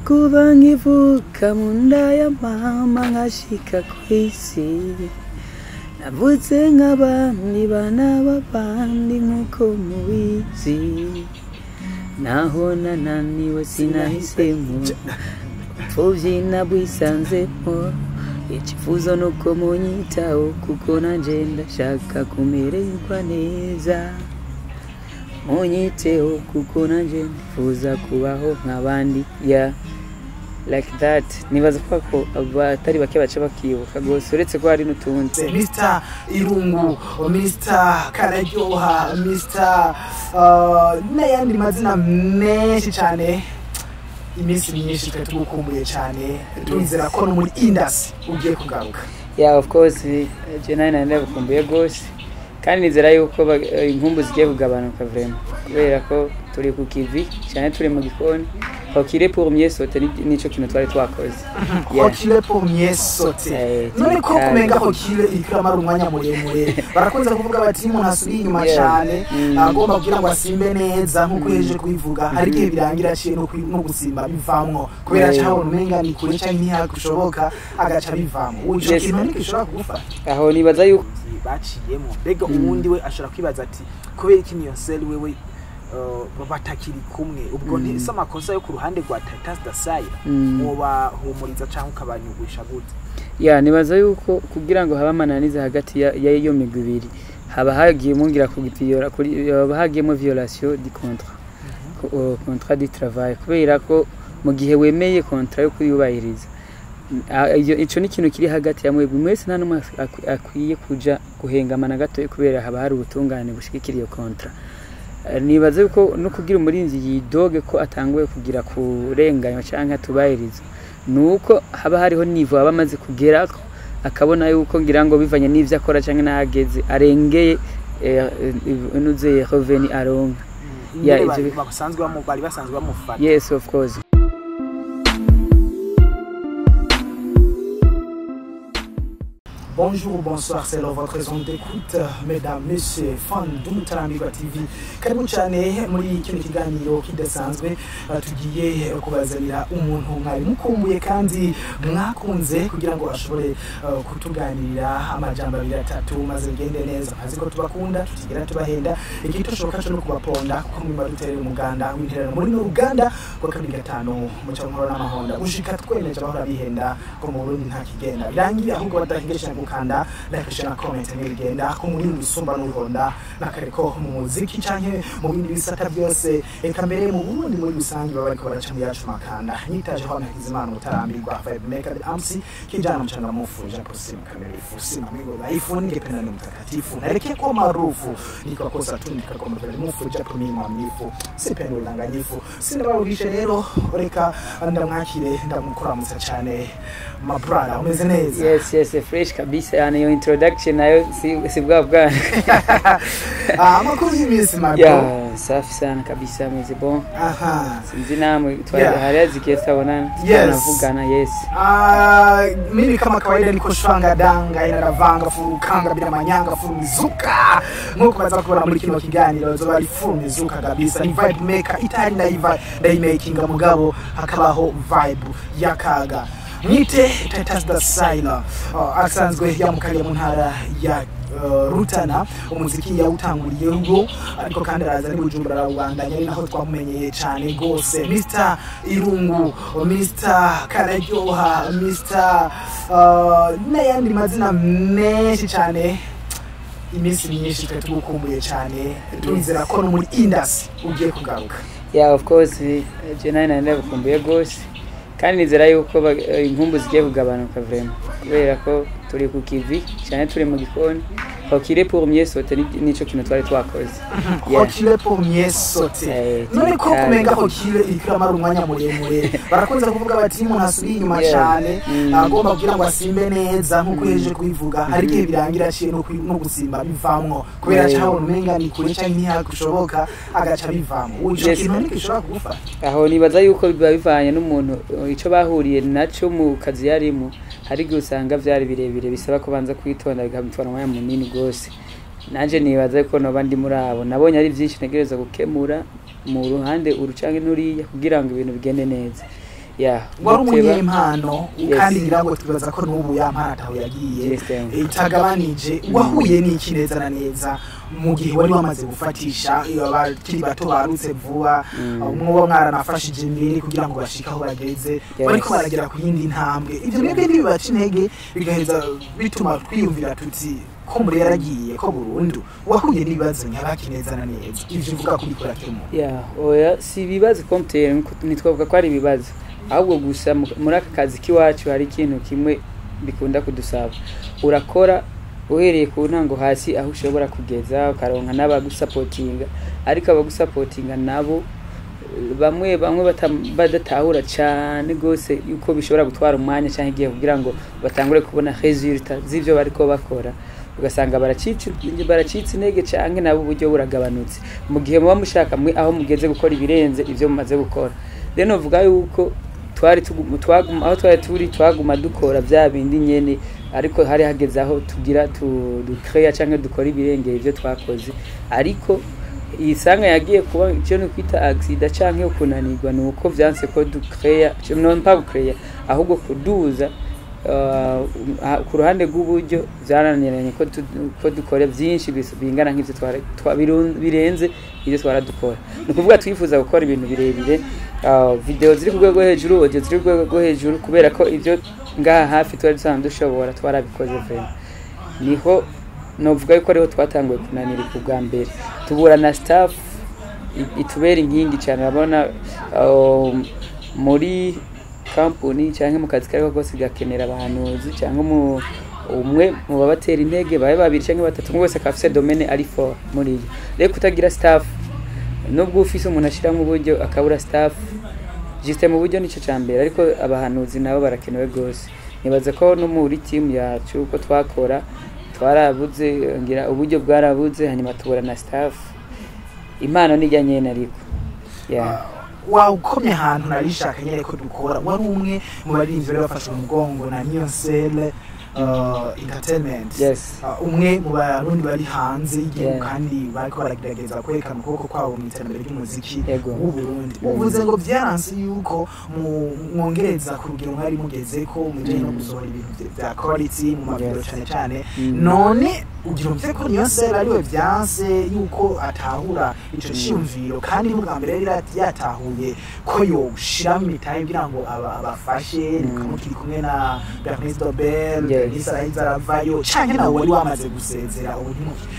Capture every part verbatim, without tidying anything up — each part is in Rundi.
kuva nkivuka mu nda ya mama nkashika kw'isi navutse nk'abandi bana b'abandi nk'uko mubizi naho nananiwe sinahisemo pfuvyi nabwisanzemo ikifuzo nuko munyitaho kuko nanje ndashaka kumererwa neza munyiteho kuko nanje ndifuza kubaho nk'abandi ya like that nibaza ko abatari bake bace bakibuka gose uretse ko hari n'utundi Mister Irungu Mister Kararyoha Mister uh, n'ayandi mazina menshi cyane iminsi myinshi twe tugukumbuye cyane tunzira ko no muri industry ugiye kugaruka. Yeah, of course je nayo ndabukumbuye gose kandi nizera yuko inkumbu zigiye kugabanuka vraiment kubera ko turi ku kivi cyane turi mu gikoni Okile pour mieux sauter nico kintu twari twakoze. Okile pour mieux sauter. None ko kumenga okile ikamara umwanya muremure. Barakunze kuvuga bati umuntu asubira inyuma cyane agomba kugira ngo asimbe neza nkuko yeje kubivuga hari gihe birangira aciye no no gusimba bivamwo kubera cyaho umenga ni kure cyane ntihakushoboka agaca bivamwo. Ujo kintu nikishobora kugufa. Aho nibaza yuko baciyemo bega uwundi we ashaka kwibaza ati kubera iki niyo sel wewe batakiri kumwe ubwo ntisa amakosa yo ku ruhande rwa Titus Dasaya muba humuriza cyangwa ukabanyugwisha gute. Ya nibaza yuko kugira ngo haba mananiza hagati ya iyo migwi ibiri haba hagiye mungira kugipiyora kuri haba hagiyemo violation du contrat contrat du travail kubera ko mu gihe wemeye contrat yo kuyubahiriza ico ni kintu kiri hagati ya mwebwe mwese nta numwe akwiye kuja guhengamana gato kubera haba hari ubutungane bushikira iyo contrat. Nibaze yuko no kugira umurinzi yidoge ko atanguye kugira kurenganya cyangwa tubahiriza nuko haba hariho nivo abamaze kugera akabona yuko ngira ngo bivanye n'ivyo akora cyangwa nahageze arengeye nuze reveni aronka ya ivyo basanzwe bamubari basanzwe bamufata. Yes, of course. Bonjour, bonsoir, c'est votre raison d'écoute, mesdames, messieurs, fans d'Umutarambirwa T V. Karibu cyane muri kino kiganiro kidasanzwe tugiye kubazanira umuntu mwari mukumbuye kandi mwakunze kugira ngo ashobore kutuganirira amajambo abiri atatu maze ngende neza. Azi ko tubakunda tutigera tubahenda igitoshoka cyo no kubaponda kuko mwimba duterera umuganda w'interano muri no Uganda kwa kabiri gatano mu cyangwa n'amahonda ushika tweneje bahora bihenda ko mu Burundi nta kigenda birangiye ahubwo batahigesha kanda like na comment n'igenda ko muri bisumba n'uruhonda nakareko mu muziki canke mu bindi bisata byose eka mbere mu Burundi muri bisanzwe baba ko baraca mu yacu makanda nyitaje ho nakizimana Umutarambirwa vibe maker the M C kijana mchanga mufuje kusima kamera ifusi na migo life ningependa ni mtakatifu nareke kwa maarufu niko kosa tu nikakoma vile mufuje primi mwamnifu sipendo udanganyifu sinabarugisha rero reka ndamwakire ndamukuramutsa cyane my brother umeze neza. Yes, yes, fresh kabisa yani yo introduction nayo si si bwa bwa ah makuru y'imisi my bro. Yeah, safi sana kabisa meze bon. Aha sinzi namwe twari harazi kiesta bonana tunavugana. Yes ah mimi kama kawaida niko shwanga danga ina ravanga furukanga bila manyanga furu mizuka nkuko baza kubona muri kino kiganiro zo bari furu mizuka kabisa ni vibe maker itari na vibe day making mugabo hakabaho vibe yakaga Nite Titus Dasaya uh, asanzwe yamukariye mu ntara ya uh, Rutana umuziki yawutanguriye ngo ariko kandi araza ni Bujumbura Rwanda nyari naho twamumenyeye cyane gose. Mister Irungu Mister Kararyoha Mister uh, n'ayandi mazina menshi cyane iminsi myinshi twe tugukumbuye cyane tunzira ko no muri industry ugiye kugaruka. Yeah, of course je nayo ndabukumbuye gose kandi nizera yuko inkumbu zigiye kugabanuka vraiment kubera ko turi ku kivi cyane turi mu gikoni Okile pour mieux sauter nico kintu twari twakoze. Okile pour mieux sauter. None ko kumenga okile ikamara umwanya muremure. Barakunze kuvuga bati umuntu asubira inyuma cyane agomba kugira ngo asimbe neza nkuko yeje kubivuga hari gihe birangira aciye no no gusimba bivamwo kubera cyaho umenga ni kure cyane ntihakushoboka agaca bivamwo. Ujo kintu nikishobora kugufa. Aho nibaza yuko biba bivanye n'umuntu ico bahuriye naco mu kazi yarimo hari gihe usanga vyari birebire bisaba kubanza kwitonda bikamutwara umwanya munini gose. Nanje nibaza ko no bandi muri abo nabonye ari byinshi negereza gukemura mu ruhande urucange nturiya kugira ngo ibintu bigende neza. yeah wari umunyempano kandi ngirango twibaza ko n'ubu ya mpano ataho yagiye itagabanije wahuye n'iki neza na neza mu gihe wari wamaze gufatisha abakiri bato barutse vuba umwe mwaranafashije imbere kugira ngo bashike aho bageze bariko baragera ku yindi ntambwe ivyo mwebwe ntibibaca intege bigaheza bituma twiyumvira tuti ko muri yaragiye ko burundu wahuye n'ibibazo nyabaki neza na neza ivyo uvuga kubikora temo yeah oya si ibibazo comptere nitwavuga ko ari ibibazo ahubwo gusa muri aka kazi kiwacu hari ikintu kimwe bikunda kudusaba urakora uhereye ku ntango hasi aho ushobora kugeza ukaronka n'abagusupportinga ariko abagusupportinga nabo bamwe bamwe badatahura cyane gose yuko bishobora gutwara umwanya cyangwa igihe kugira ngo batangure kubona resultat z'ivyo bariko bakora ugasanga baracitse baracitse intege cyangwa nabo uburyo buragabanutse mu gihe muba mushaka mwe aho mugeze gukora ibirenze ivyo mumaze gukora rero novuga yuko twari twaguma aho twari turi twaguma dukora bya bindi nyene ariko hari hageze aho tugira tu ducrea cyangwa dukora ibirengeye ivyo twakoze ariko isanga yagiye kuba cyo no kwita accident cyangwa kunanirwa nuko vyanse ko ducrea no mpa gucrea ahubwo kuduza ku ruhande rw'uburyo byaraniranye ko ko dukora byinshi bingana nk'ivyo twara birenze ivyo twara dukora nukuvuga twifuza gukora ibintu birebire video ziri ku rwego hejuru audio ziri ku rwego hejuru kubera ko ivyo ngaha hafi twari dusanzwe dushobora twarabikoze vraiment niho novuga yuko ariho twatanguye kunanira ku bwa mbere tubura na staff itubera inkingi cyane urabona muri company cyangwa mu kazi kariko gose gakenera abahanuzi cyangwa umwe mu babatera intege babe babiri cyangwa batatu ngo wese akafise domaine ari for muri rero kutagira staff nubwo ufise umuntu ashira mu buryo akabura staff juste mu buryo nico cyambere ariko abahanuzi nabo barakenewe gose nibaza ko no muri team yacu uko twakora twarabuze ngira uburyo bwarabuze hanyuma tubura na staff impano nijya nyene ariko yeah wa ukomye ahantu narishaka nyere ko dukora wari umwe mu barinzi bari bafashe umugongo na Niyonsele uh, entertainment yes uh, umwe mu barundi bari hanze y'igihugu kandi bariko baragerageza kwerekana ukuboko kwabo mu iterambere ry'umuziki w'u Burundi uvuze ngo byaranse yuko mwongereza ku rugero mwari mugeze ko muje no gusohora ibintu bya quality mu mabiro cyane cyane none ugira umve ko Niyonsele ariwe byanse yuko atahura ico cyumviro kandi mu bwambere yari yatahuye ko yo shiramo itaye kugira ngo abafashe kamukiri kumwe na Bernice Dobel Lisa Izaravayo cyane nawe wari wamaze gusezera ubu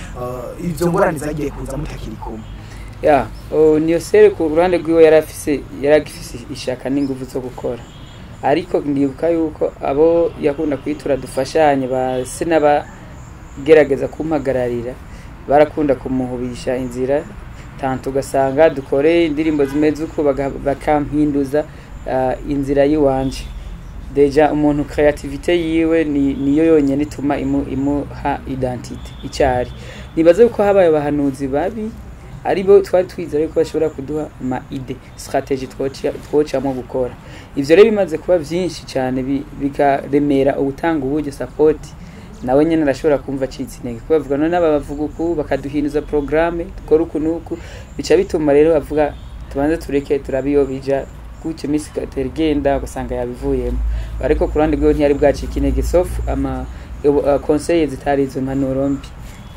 ivyo ngorane zagiye kuza mutakiri kumwe ya Niyonsele ku ruhande rwiwe yarafise yaragifise ishaka n'ingufu zo gukora ariko ndibuka yuko abo yakunda kwitura dufashanye base n'aba gerageza kumpagararira barakunda kumuhubisha inzira tanto ugasanga dukore indirimbo zimeze uko bakampinduza uh, inzira yiwanje deja umuntu creativity yiwe ni niyo yonyene ituma imu, imuha identity icyari nibaze uko habaye abahanuzi babi aribo twari twizere ko bashobora kuduha ama ide strategy twoca twocamo gukora ivyo rero bimaze kuba byinshi cyane bikaremera ubutanga uburyo support nawe nyene arashobora kumva citse intege ko bavuga none abavuga uku bakaduhinuza programme dukora uku nuku bica bituma rero bavuga tubanze tureke turabiyo bija gutyo misi katergenda ugasanga yabivuyemo ariko ku ruhande rwe ntiyari bwacika intege sauf ama uh, conseils zitari izo mpanuro mbi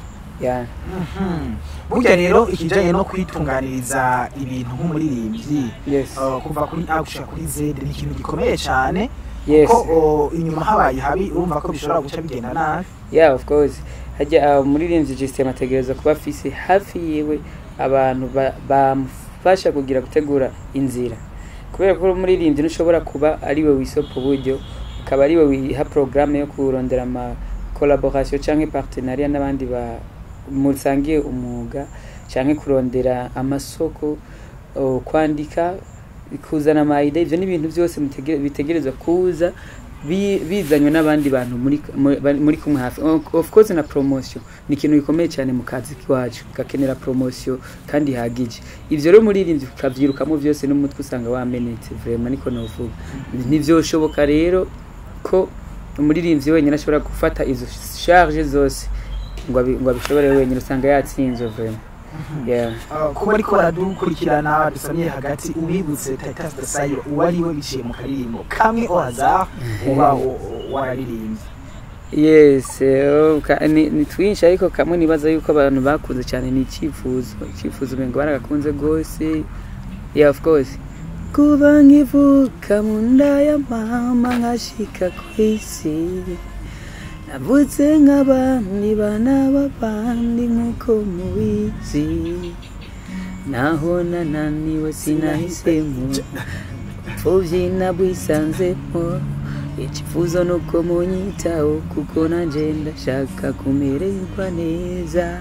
ya mhm burya rero ikijanye no kwitunganiriza ibintu nk'umuririmbyi yes. uh, kuva kuri A gushika kuri Z ni ikintu gikomeye cyane yes. ko inyuma habaye habi urumva ko bishobora guca bigenda nabi yeah of course hajya uh, umuririmbyi system ategereza kuba afise hafi yewe abantu bamufasha ba kugira gutegura inzira kubera ko umuririmbyi nushobora kuba ari we wisopo buryo akaba ari we wiha programme yo kurondera ama collaboration canke partenariat n'abandi ba musangiye umuga canke kurondera amasoko uh, kwandika kuzana ama idea ivyo n'ibintu byose bitegerezwa kuza bizanywe n'abandi bantu muri muri kumwe hafi of course na promotion ni ikintu gikomeye cyane mu kazi kiwacu gakenera promotion kandi hagije ivyo rero muri irinzi kavyirukamo byose n'umutwe usanga wamenetse vraiment niko novuga nivyo shoboka rero ko umuririmvyi wenyine ashobora gufata izo charge zose ngo ngo abishobore wenyine usanga yatsinze vraiment yeah uh, kuba ariko baradukurikirana dusamye hagati ubibutse Titus the Sire uwari we biciye mu karirimbo kamwe au hasard uba wararirimbye. Yes, ni, ni twinshi ariko kamwe nibaza yuko abantu bakunze cyane ni icyifuzo icyifuzo bengo baragakunze gose. Yeah, of course. Kuba nkivuka mu nda ya mama nkashika kwisi navutse nk'abandi bana b'abandi nk'uko mubizi naho nananiwe sinahisemo pfuvyi nabwisanzemo ikifuzo nuko munyitaho kuko nanje ndashaka kumererwa neza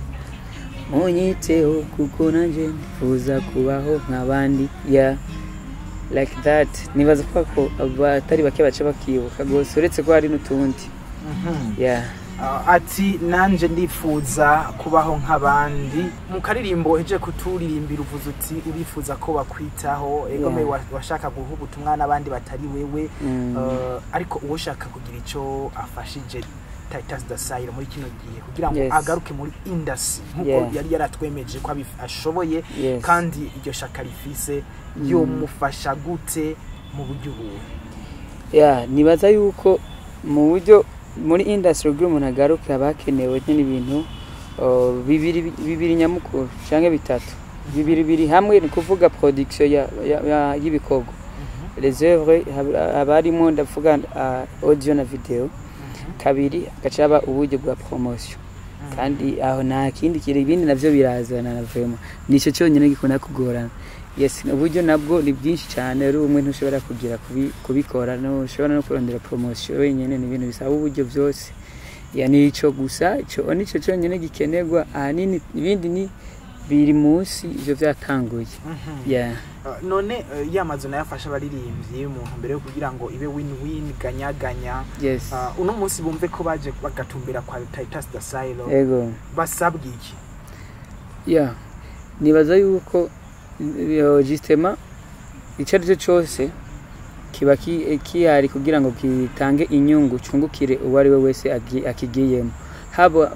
munyiteho kuko nanje ndifuza kubaho nk'abandi. Yeah, like that. Nibaza ko abatari bake bace bakibuka gose uretse ko hari n'utundi. Yeah. Uh, ati nanje ndifuza kubaho nk'abandi mu karirimbo heje kuturirimbira uvuze uti urifuza ko bakwitaho ego me washaka guha ubutumwa n'abandi batari wewe. mm. uh, ariko uwo shaka kugira ico afashije Titus the Sire muri kino gihe kugira ngo yes. agaruke muri industry nkuko yeah. yari yaratwemeje ko ashoboye. yes. kandi iryo shaka rifise mm. yo mufasha gute mu buryo ubu? Yeah, nibaza yuko mu buryo muri industry group umuntu agaruka abakenewe nyine ibintu bibiri bibiri nyamukuru cyangwa bitatu. Bibiri biri hamwe ni kuvuga production ya y'ibikogo. Les œuvres abarimo ndavuga audio na video. Kabiri agacaba uburyo bwa promotion. Kandi aho nta kindi kiri ibindi navyo birazana na vraiment. Nico cyonyine gikunda kugorana. Yes, uburyo nabwo ni byinshi cyane ari umwe ntushobora kugira kubikora no ushobora no kurondera promotion wenyene ni ibintu bisaba uburyo byose. Ya nico gusa ico nico cyonyine gikenerwa ahanini ibindi ni biri munsi ivyo byatanguye. Yeah. Uh, none uh, yamazo nayafasha baririmbye umuntu mbere yo kugira ngo ibe win win ganya ganya. Yes. Uh, uno munsi bumve ko baje bagatumbira kwa Titus the Sire. Ego. Basabwe iki? Yeah. Nibaza yuko justement icyo cyose kiba kihari kugira ngo gitange inyungu cungukire uwo ari we wese akigiyemo. Haba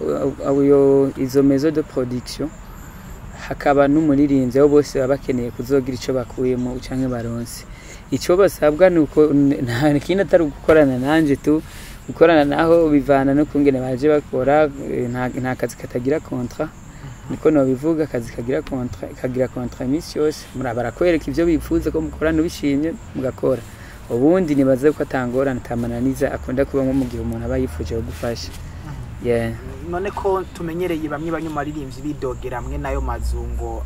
izo maison de production hakaba n'umuririmbyi abo bose babakeneye kuzogira ico bakuyemo ucanke baronse. Ico basabwa nuko nta kintu atari gukorana nanje tu gukorana naho bivana no kungene baje bakora nta kazi katagira contrat. Niko no bivuga akazi kagira contrat kagira contrat mission murabara kwereka ivyo bifuza ko mukorana ubishimye mugakora. Ubundi nibaze ko atangora ntamananiza akunda kuba mu gihe umuntu aba yifuje gufasha. Yeah. None ko tumenyereye bamwe banyuma aririmbyi bidogera amwe nayo mazungo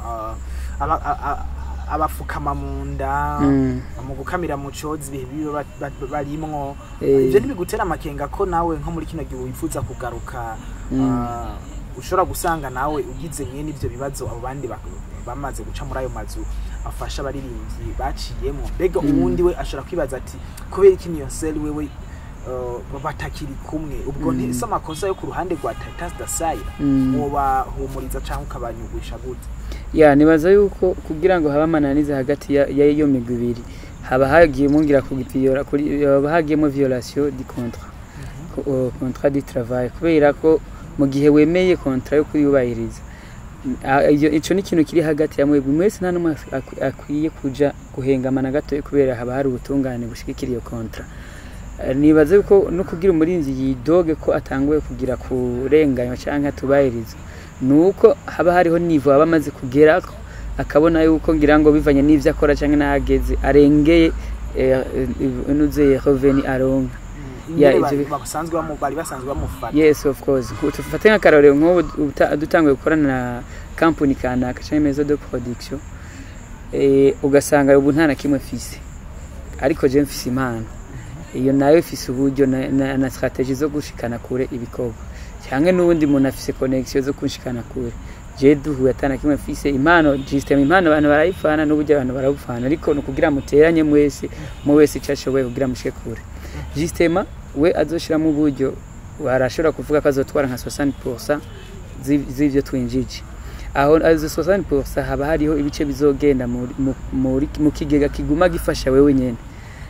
abafukama munda mu gukamira mu cozi bibiba barimwo. Ivyo ntibigutera amakenga ko nawe nko muri kino gihe wifuza kugaruka ushobora gusanga nawe ugize mwe n'ivyo bibazo abo bandi bamaze guca muri ayo mazu afasha baririmbyi baciyemo. Bega ubundi we ashobora kwibaza ati kubera iki niyo sel wewe batakiri kumwe ubwo ntisa amakosa yo ku ruhande rwa Titus the Sire woba humuriza cyangwa ukabanyugwisha gute? Yeah, nibaza yuko kugira ngo haba mananiza hagati ya iyo migwi ibiri haba hagiye mungira kugipiyora kuri bahagiyemo violation du contrat. Contrat du travail kubera ko mu gihe wemeye contrat yo kuyubahiriza ico ni kintu kiri hagati ya mwebwe mwese nta numwe akwiye kuja guhengamana gato kubera haba hari ubutungane bushikira iyo contrat. Nibaze ko no kugira umurinzi yidoge ko atanguye kugira kurenganya cyangwa atubahiriza nuko haba hariho nivo abamaze kugera akabona yuko ngira ngo bivanye n'ivyo akora cyangwa nageze arengeye nuze reveni aronka. Yeah, basanzwe bamubari basanzwe bamufata. Yes, of course. Tufate nka karore nko dutanguye gukorana na company kanaka cyangwa maison de production eh ugasanga ubu nta na kimwe fise ariko je mfise impano iyo nayo ifise uburyo na, na strategie zo gushikana kure ibikorwa cyangwa n'ubundi muntu afise connection zo kunshikana kure. Je duhuye atana kimwe fise impano system impano abantu barayifana n'uburyo abantu barabufana ariko no kugira muteranye mwese mu wese cyashoboye kugira mushike kure. Justement we azoshira mu buryo warashobora kuvuga ko azotwara nka soixante pour cent z'ivyo twinjije. Aho azo soixante pour cent haba hariho ibice bizogenda muri mu kigega kiguma gifasha wewe nyene.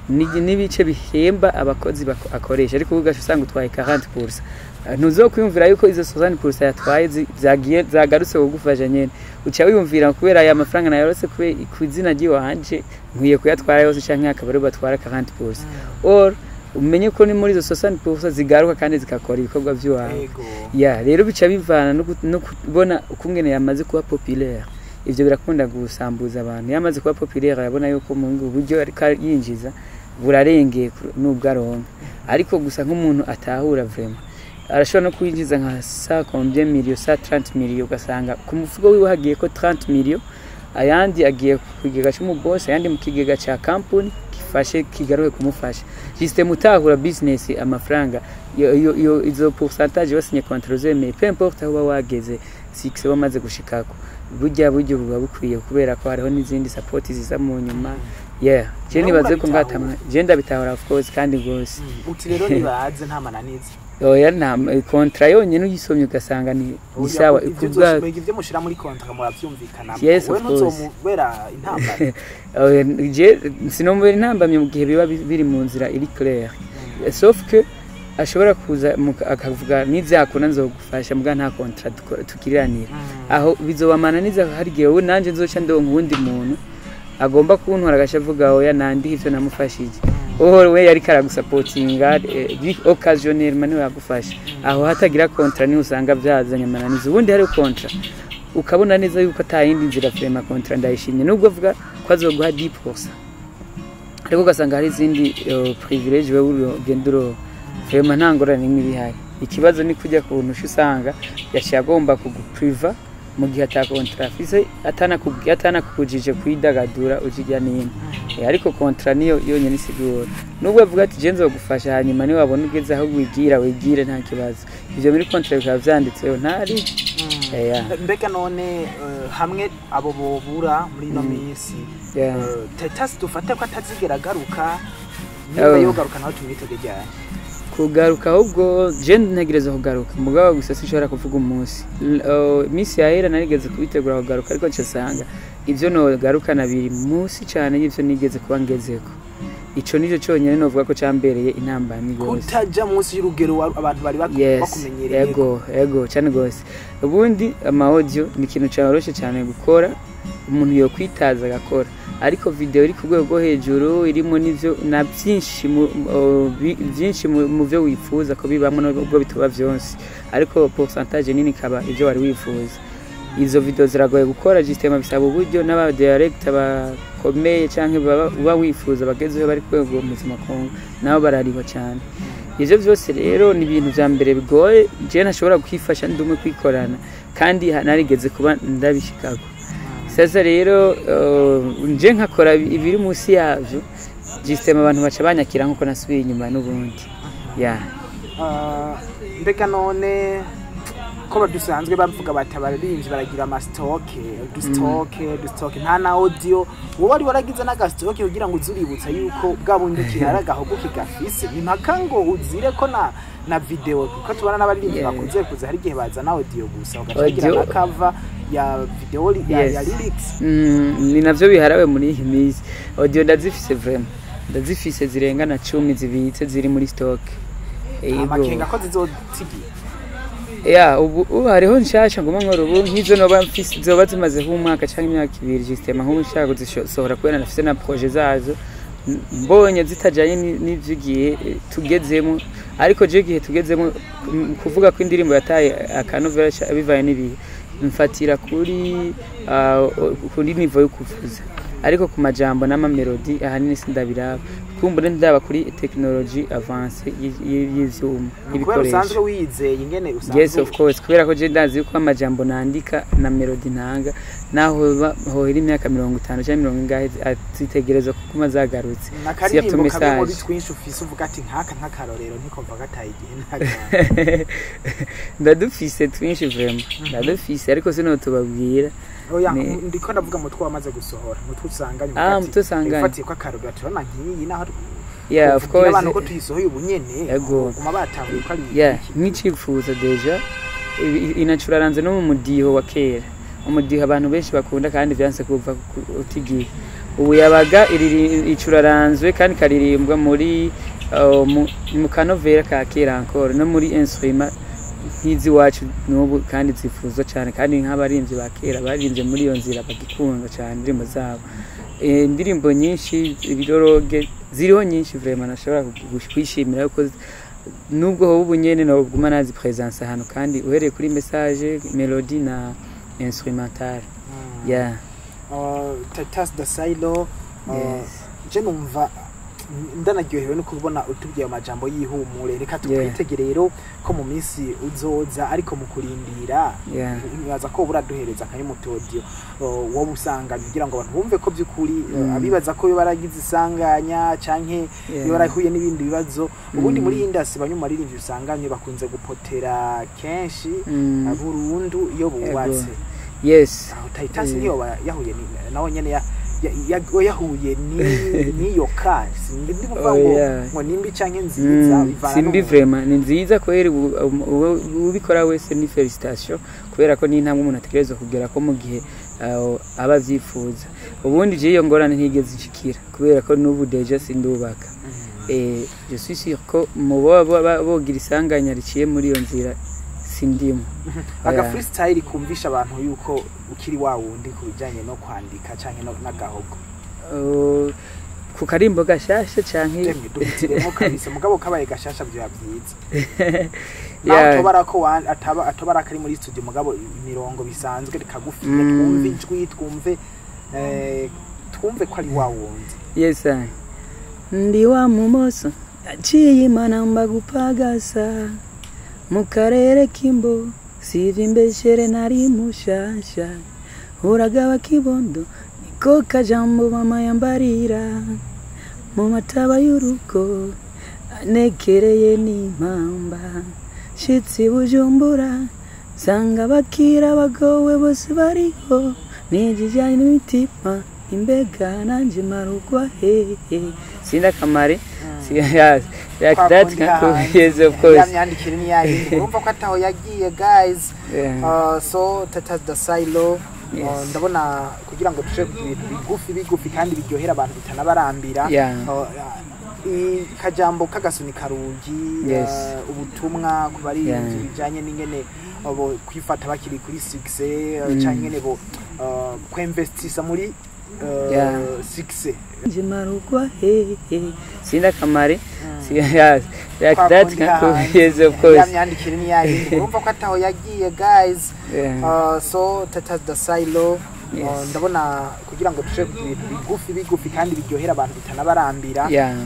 n'ibice bihemba abakozi akoresha ariko ugasha usanga utwaye quarante pour cent ntuzo kwiyumvira yuko izo soixante pour cent yatwaye zagiye zagarutse kugufasha nyene uca wiyumvira kubera aya mafaranga nayarose ku izina ry'iwanje nkwiye kuyatwara yose canke akabari batwara quarante pour cent or umenye ko ni muri izo soixante pour cent zigaruka kandi zikakora ibikorwa by'iwawe ya rero bica bivana no kubona ukungene yamaze kuba populaire ivyo birakunda gusambuza abantu yamaze kuba populaire yabona yuko mu buryo ariko yinjiza burarengeye nubwo aronka ariko gusa nk'umuntu atahura vraiment arashobora no kwinjiza nka cent combien millions cent trente millions ugasanga ku mufuko wiwe hagiye ko trente millions ayandi agiye kugega cy'umu boss ayandi mu kigega ca company kifashe kigaruke kumufasha system utahura business amafaranga yo yo izo pourcentage basinye contrôler mais peu importe aho wageze six bamaze gushikako burya buryo buba bukwiye kubera ko hariho n'izindi support ziza mu nyuma yeah je nibaze ko ngatamwe je ndabitahura of course kandi gose uti rero nibaze nta mananiza oya nta kontra yonyene uyisomye ugasanga ni isawa kubwa ivyo mushira muri kontra muravyumvikana we nuzomubera intambara oya je sinomubera intambamye mu gihe biba biri mu nzira iri clair sauf que ashobora kuza akavuga n'ivyakona nzogufasha mbwa nta kontra tukiriranira aho bizobamananiza hari gihe we nanje nzoca ndonka uwundi muntu agomba kuntwara agashavuga oya nandi ivyo namufashije oh we yari karagusupportinga occasionnellement niwe yagufasha aho hatagira kontra ni usanga byazanye amananiza ubundi hari kontra ukabona neza yuko atayindi nzira frema kontra ndayishimye nubwo avuga ko azoguha dix pour cent ariko ugasanga hari izindi privilege wewe ugenduro frema ntangorane n'ibihari ikibazo ni kujya ku buntu usanga yaciye agomba kugupriva mu gihe ata kontra afise atana kubwiye atana kukujije kwidagadura ujijya nini ariko kontra niyo yonyene isigura nubwo avuga ati je nzogufasha hanyuma ni wabona ugeze aho wigira wigire nta kibazo ivyo muri kontra bikaba vyanditseho ntari mbega none hamwe abo bobura muri no minsi Titus dufate ko atazigera garuka niba yogaruka naho tumwitegejya kugaruka ahubwo je ntegereza kugaruka mugabo gusa sinshobora kuvuga umunsi misi yahera narigeze kubitegura kugaruka ariko ncasanga ivyo no garuka nabiri munsi cyane y'ivyo nigeze kuba ngezeko ico nico cyonyene novuga ko cambereye intambamyi gose kutaja munsi y'urugero abantu bari bakumenyereye yego yego cyane gose ubundi ama audio ni ikintu cyaroshe cyane gukora umuntu yo kwitaza agakora ariko video iri ku rwego hejuru irimo nivyo na byinshi byinshi mu byo wifuza ko bibamo nubwo bituba byonse ariko pourcentage nini kaba ivyo wari wifuza izo video ziragoye gukora system bisaba uburyo n'aba director bakomeye canke baba wifuza bagezeho bari kwego muzima kongo nabo barariho cyane ivyo byose rero ni ibintu vya mbere bigoye je ntashobora kwifasha ndumwe kwikorana kandi narigeze kuba ndabishikako sasa rero nje nkakora ibiri munsi yavyo system abantu baca banyakira nkuko nasubiye inyuma n'ubundi ya mbega none ko badusanzwe bavuga batabarinzi baragira ama stock du stock du stock nta na audio wowe wari waragize naga stock kugira ngo uzuributsa yuko bwabundi kiraraga aho gukigafise impaka ngo uzire ko na na video kuko tubana n'abarinzi bakunze kuza hari gihe baza na audio gusa ugacagira na cover ya video ya, yes. ya lyrics mm, ni navyo biharawe muri iyi minsi audio ndazifise vraiment ndazifise zirenga na cumi zibitse ziri muri stock amakenga ko zizotigiye ya ubu hariho nshasha ngoma nkoro ubu nkizo no bamfise zoba zimaze nk'umwaka cyangwa imyaka ibiri system nk'ubu nshaka kuzisohora kubera nafise na projet zazo mbonye zitajanye n'ivyugiye tugezemo ariko je gihe tugezemo kuvuga ko indirimbo yataye akanovera bivaye n'ibihe mfatira kuri kuri niveau yo kuvuza ariko ku majambo n'ama melody ahanini sindabiraba kumbure ndaba kuri technology avance y'ivyuma ibikoresho usanzwe wizeye ingene usanzwe yes of course kubera ko je ndazi ko amajambo nandika na melody ntanga naho ho iri imyaka mirongo itanu cyangwa mirongo ingahe azitegereza kuko mazagarutse si yato message muri twinshi ufise uvuga ati nkaka nkakarorero ntikomva gataye igihe ntaga ndadufise twinshi vraiment ndadufise ariko sino tubabwira oya ndiko ndavuga mutwe wamaze gusohora mutwe usanganye ah mutwe usanganye ifatiye ko akarobya turana nkiyi naho yeah of course abantu ko tuyisohoye ubunyene kuma batanguye ko ari yeah nkicifuza deja inacuraranze no mu mudiho wa kera umudiho abantu benshi bakunda kandi byanse kuva utigiye ubu yabaga icuraranzwe kandi karirimbwa muri uh, mu, mu kanovera ka kera encore no muri instrument nk'izi wacu n'ubu kandi zifuzwa cyane kandi nk'abarinzi ba kera barinze muri iyo nzira bagikunda cyane indirimbo zabo indirimbo nyinshi ibiroroge ziriho nyinshi vraiment nashobora kwishimira ko nubwo ho ubu nyene no guma nazi presence hano kandi uhereye kuri message melody na instrumental mm. yeah uh, Titus Dasailo uh, yes. Je numva ndanaryohewe no kubona utubwiye amajambo yihumure reka tukwitegerero yeah. ko mu minsi uzoza ariko mu kurindira nyaza yeah. ko buraduhereza kanye mu audio uh, wo busanga kugira ngo abantu bumve ko byukuri mm. uh, abibaza ko baragize isanganya canke yeah. barahuye n'ibindi bibazo mm. ubundi muri industry banyumaririmbyi usanganye bakunze gupotera kenshi mm. uh, burundu iyo bubatse yes aho Titus niyo yeah. yahuye nawo nyene ya yahuye ni niyo kasi ndi muvango ngo nimbi canke nziza bivana simbi vraiment ni nziza kweri ubikora wese ni felicitation kubera ko ni intambwe umuntu ategerezwa kugera ko mu gihe aba vyifuza ubundi je iyo ngorane ntigeze nshikira kubera ko n'ubu deja sindubaka eh je suis sûr ko mu bogira isanganya riciye muri iyo nzira sindimo aga freestyle kumvisha abantu yuko ukiri wa wundi kubijanye no kwandika canke no nagahogo uh, ku karimbo gashasha canke duhitiremo kabisa mugabo kabaye gashasha byo byiza yeah. Atobara ko ataba atobara kari muri studio mugabo imirongo bisanzwe rikagufi mm. twumve ijwi twumve eh twumve ko ari wa wundi yes I ndi wa mumoso aciye imana mbagupagasa mu karere kimbo sivi mbeshere nari mushasha uragaba kibondo niko kajambo mama yambarira mu mataba y'urugo anekereye n'impamba shitsi Bujumbura sanga bakira bagowe bose bariho nijijanye n'imitima imbega nanje marugwa hehe sinda kamare yes like that yes of course yamyandikira ni yayi urumva ko ataho yagiye guys uh, so Titus Dasailo ndabona kugira ngo tushe bigufi bigufi kandi biryohera abantu bitanabarambira ikajambo kagasuni karugi ubutumwa kubari bijanye n'ingene abo kwifata bakiri kuri success canke ne bo kwinvestisa muri success jimarugwa hehe sinda kamare yes like that yes of course yamyandikira ni yayi urumva ko ataho yagiye guys uh, so Titus Dasailo ndabona kugira ngo tushe bigufi bigufi kandi biryohera abantu bitanabarambira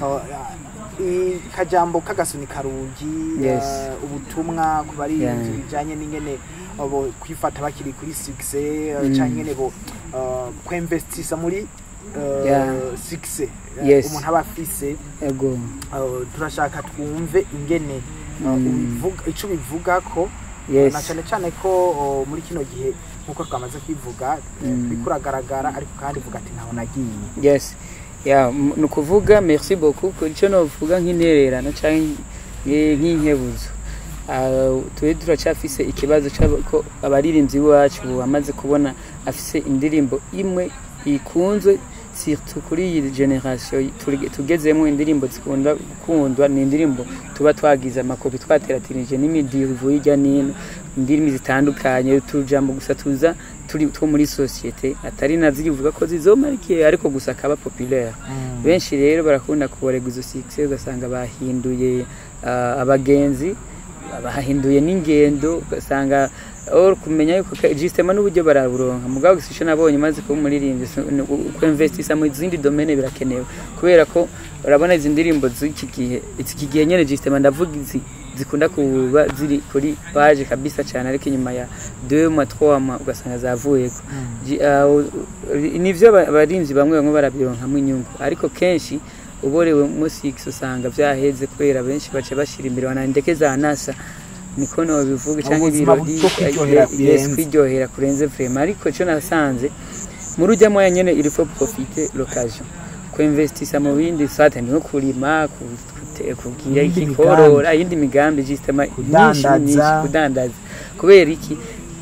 ikajambo kagasuni karugi ubutumwa kubari bijanye n'ingene abo kwifata bakiri kuri success canke ne bo kwinvestisa muri success umuntu aba afise ego turashaka twumve ingene uvuga ico bivuga ko na cyane cyane ko muri kino gihe nkuko twamaze kwivuga bikuragaragara ariko kandi vuga ati ntaho nagiye yes ya nukuvuga merci beaucoup ko ico no vuga nk'intererano canke nk'inkebuzo tuwe turacafise ikibazo cy'ako abaririmbyi bacu bamaze kubona afise indirimbo imwe ikunzwe surtout kuri iyi generation tugezemo indirimbo zikunda gukundwa ni indirimbo tuba twagize amakopi twateratirije n'imidivu y'ijya nino indirimbo zitandukanye tujambo gusa tuza turi two muri societe atari nazivuga ko zizomarikiye ariko gusa kaba populaire mm. benshi rero barakunda kuborega izo success ugasanga bahinduye uh, abagenzi bahinduye n'ingendo ugasanga or kumenya yuko justement n'uburyo baraburonka mugabo gisisho nabonye maze ko umuririmbyi ko investisa mu zindi domaine birakenewe kubera ko urabona izi ndirimbo z'iki gihe iki gihe nyene justement ndavuga izi zikunda kuba ziri kuri page kabisa cyane ariko inyuma ya deux mois trois mois ugasanga zavuyeko nivyo abarimvyi bamwe bamwe barabironka mu inyungu ariko kenshi uborewe musiki usanga byaheze kwera benshi bace bashira imbere wanandekeza anasa niko no bivuga cyangwa ibirori yes kwiryohera kurenze vraiment ariko cyo nasanze mu rujya moya nyene il faut profiter l'occasion ko investisa mu bindi sate no kurima kugira iki korora yindi migambi justement nyinshi kudandaza kubera iki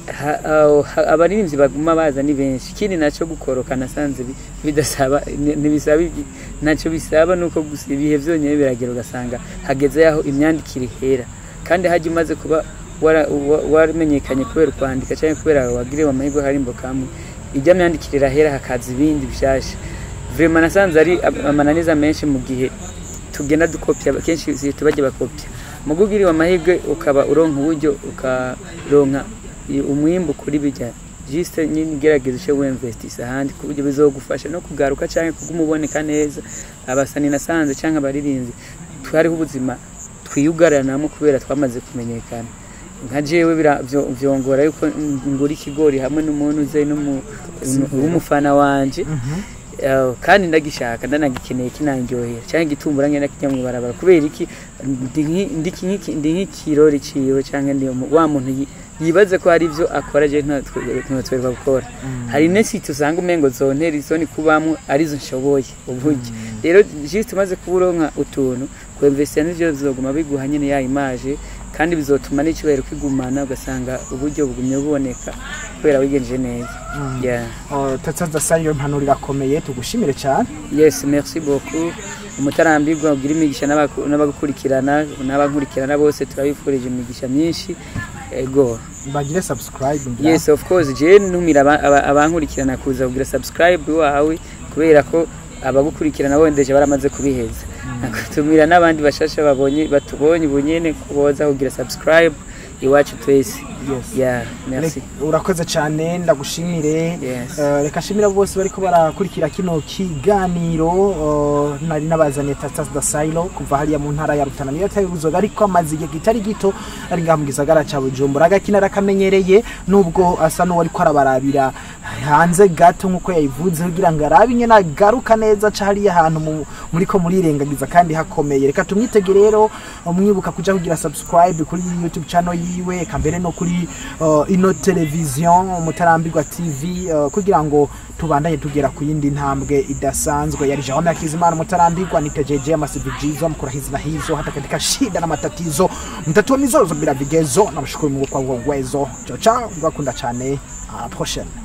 abaririmbyi baguma baza ni benshi ikindi naco gukoroka nasanze bidasaba nibisaba naco bisaba nuko gusa ibihe vyonyene biragera ugasanga hageze yaho imyandikire hera kandi haje umaze kuba waramenyekanye kubera kwandika cyangwa kubera wagiriwe amahirwe harimbo kamwe ijya myandikirira hera hakaza ibindi bishasha vraiment nasanze ari amananiza menshi mu gihe tugenda dukopya kenshi tubajye bakopya mu gugiriwe amahirwe ukaba uronka uburyo ukaronka umwimbo kuri bijya juste nyine gerageza cyo wemvestisa handi kubyo bizogufasha no kugaruka cyangwa kugumuboneka neza abasani nasanze cyangwa abaririnzi twariho ubuzima twiyugaranamo kubera twamaze kumenyekana nka jewe vyongora yuko ngura ikigori hamwe n'umuntu uze n'umufana wanje kandi ndagishaka ndanagikeneye kinanjyohera cyangwa gitumbura ngene kijya mu barabara kubera iki ndi nk'ikirori ciwe cyangwa ndi wa muntu yibaze ko hari ivyo akora je ntotwerwa gukora hari nesi tusanga umengo zontera isoni kubamwe arizo nshoboye uburyo rero juste maze kuburonka utuntu kwemvestia n'ivyo bizoguma biguha nyene ya image kandi bizotuma n'icubero kwigumana ugasanga uburyo bugumye buboneka kubera wigenje neza yeah Tata Dasayo impanuro irakomeye tugushimire cyane yes merci beaucoup umutarambirwa ugira imigisha n'abagukurikirana n'abankurikirana bose turabifurije imigisha myinshi ego bagire subscribe yes of course je numira abankurikirana kuza kugira subscribe wawe kubera ko abagukurikirana bo ndeje baramaze kubiheza nakutumira nabandi bashasha babonye batubonye bunyene kuboza kugira subscribe iwacu twese yes yeah merci urakoze cyane ndagushimire reka shimira bose bariko barakurikira kino kiganiro nari nabazanye Tata Dasayo kuva hariya mu ntara ya Rutana niyo tayi ruzoga ariko amazi igihe kitari gito ari ngamu gisagara ca Bujumbura agakina rakamenyereye nubwo asa no wari kwarabarabira hanze gato nkuko yayivuze kugira ngo arabinye nagaruka neza ca hariya ahantu muri ko muri rengagiza kandi hakomeye reka tumwitege rero umwibuka kuja kugira subscribe kuri YouTube channel yiwe kambere no kuri Uh, ino television Mutarambirwa T V uh, kugira ngo tubandanye tugera ku yindi ntambwe idasanzwe yari Jaume Akizimana Mutarambirwa nitejeje amasivijizo mkurahizi na hizo hata katika shida na matatizo mtatua mizozo bila vigezo na mshukuru Mungu kwa uwezo chao chao ngakunda cyane à la prochaine.